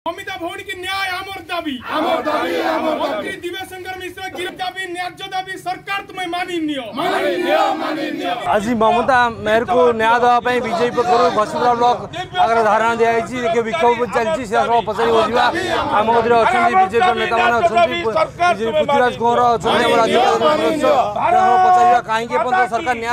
ममिता भौणी की न्याय आमर दाबी मंत्री दिव्यशंकर मिश्र गिरफ्त दाबी न्याय्य दाबी सरकार तुम्हें मानि आज ममता मेयर को न्याय देवाई बीजेपी पक्ष घसीपुरा ब्लॉक आगे धारणा दिखाई देखिए विक्षोभ चलती पचारि बुझा आम मध्य अच्छा बीजेपी नेता मैंने पृथ्वीराज कंवर अच्छा पचार कहीं सरकार न्याय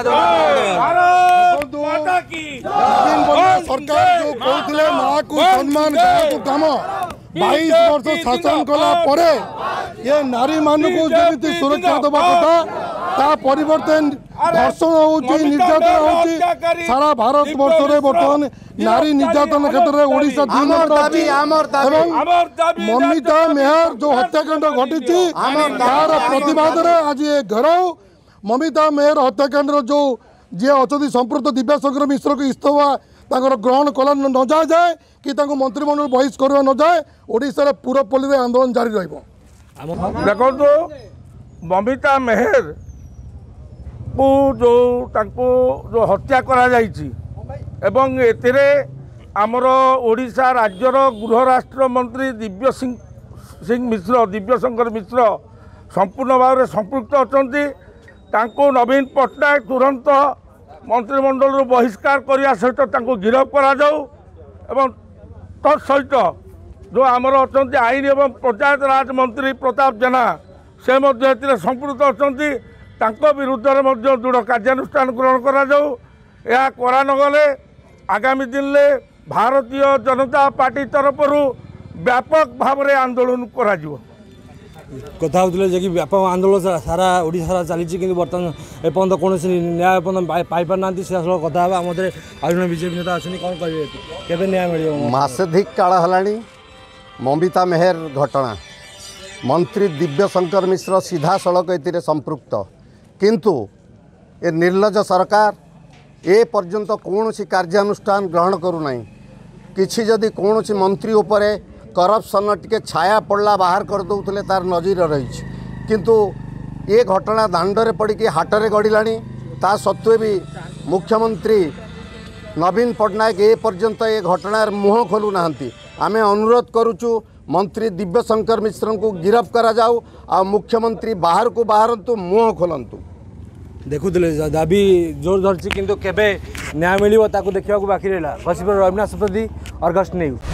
सरकार जो कहते माँ को सम्मान कम 22 वर्ष शासन कला परे ये नारी मानू को जमी सुरक्षा दबा कथा ता परिवर्तन धर्षण होची निर्यातन होची सारा भारत वर्ष रे बर्तमान नारी निर्यातन क्षेत्र में ओडिशा 2 नंबर अछि एवं ममिता मेयर जो हत्याकांड घटी तार प्रतिवाद रे आज ये घेराव ममिता मेयर हत्याकांड जो जी अच्छा संपृक्त दिव्यशंकर मिश्र को इस्तफा ग्रहण कला न जाए कि मंत्रिमंडल बहिष्कार न जाए ओडिशा पूरपल्ली में आंदोलन जारी रहिबो। देखो ममिता मेयर को जो हत्या करा जाइछि एवं एतिरे आमर ओडिशा राज्यर गृह राष्ट्र मंत्री दिव्यशंकर मिश्र संपूर्ण भाव में संपृक्त अछंती तांको नवीन पट्टनायक तुरंत मंत्रिमंडल बहिष्कार करने सहित गिरफ्त करा जाऊ एवं तत्सहित जो आमर अच्छा आईन एवं पंचायत राज मंत्री प्रताप जेना से संपृक्त अच्छा विरुद्ध में दृढ़ कार्यानुष्ठान ग्रहण करा जाऊ करा नगले आगामी दिन में भारतीय जनता पार्टी तरफ व्यापक भाव में आंदोलन करा कथा होते कि व्यापक आंदोलन सारा ओडिशा चली बर्तमान एपर्त कौन न्याय पाई पारना कथा आम बीजेपी नेता अच्छे कौन कहे केवे न्याय मिल मासेधिक काल है ममिता मेयर घटना मंत्री दिव्यशंकर मिश्र सीधा सड़क ए संपृक्त किंतु ए निर्लज सरकार ए पर्यंत कौन कार्यानुष्ठान ग्रहण करूना किसी जदि कौन मंत्री उपरे करप्शन टिके छाया पड़ला बाहर कर दौले तार नजीर रही किंतु ये घटना दांडरे पड़ी हाटरे गड़िलानी ता सत्वे भी मुख्यमंत्री नवीन पट्टनायक ए पर्यंत ये घटनार मुह खोलु नाहंती आमे अनुरोध करुचु मंत्री दिव्यशंकर मिश्र को गिरफ्त करा जाऊ आ मुख्यमंत्री बाहर को बाहरंतु मुह खोलंतु देखुले दाबी जोर धरछि किंतु केबे न्याय मिलिबो ताकू देखिबा बाकी रहला घसीपुर रविनाथ प्रति अर्गस्ट न्यूज।